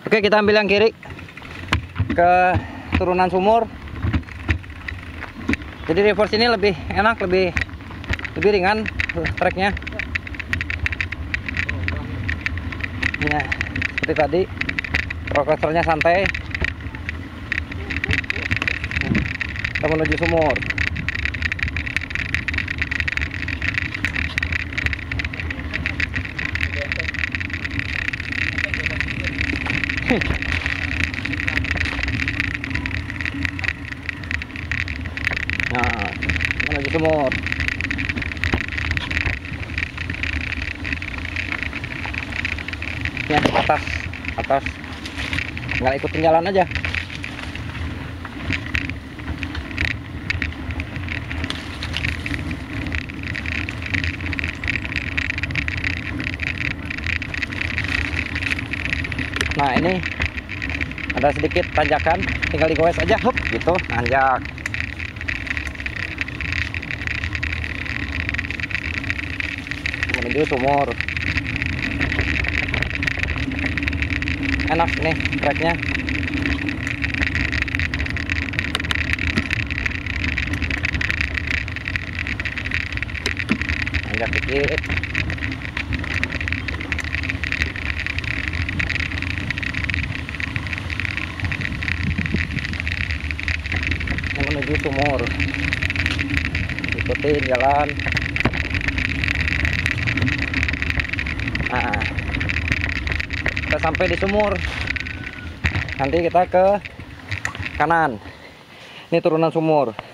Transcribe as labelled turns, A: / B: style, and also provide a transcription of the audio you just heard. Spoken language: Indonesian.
A: Oke, kita ambil yang kiri ke turunan sumur. Jadi reverse ini lebih enak, lebih ringan treknya. Nah, seperti tadi, roll-coasternya santai. Kita menuju sumur. Nah, menuju sumur. Ini ada atas, nggak ikutin jalan aja. Nah, ini ada sedikit tanjakan, tinggal digoes aja, hup, gitu, nanjak. Menuju sumur. Enak nih treknya. Nanjak dikit. Menuju sumur, ikutin jalan. Nah, kita sampai di sumur. Nanti kita ke kanan. Ini turunan sumur.